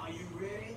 Are you ready?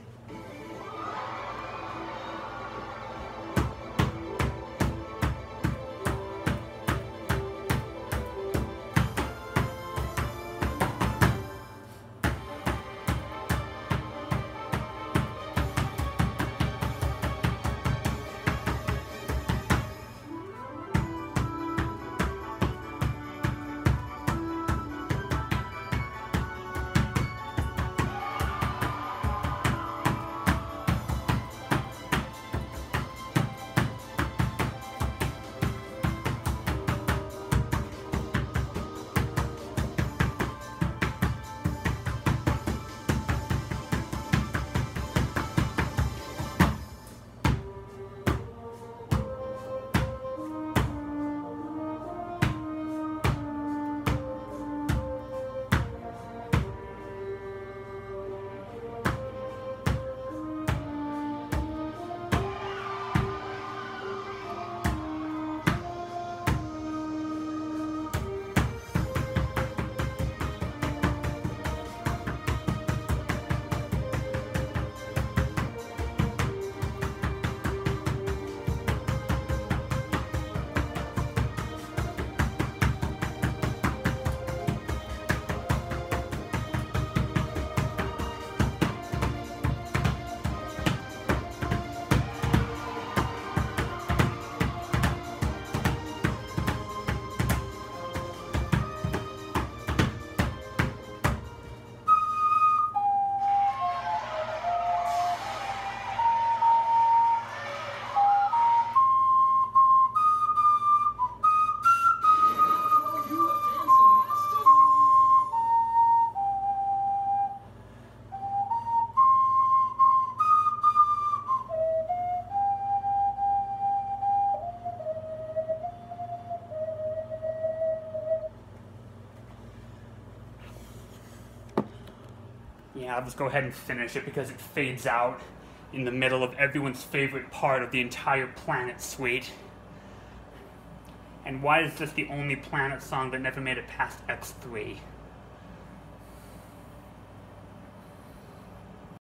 Yeah, I'll just go ahead and finish it because it fades out in the middle of everyone's favorite part of the entire Planet suite. And why is this the only Planet song that never made it past X3?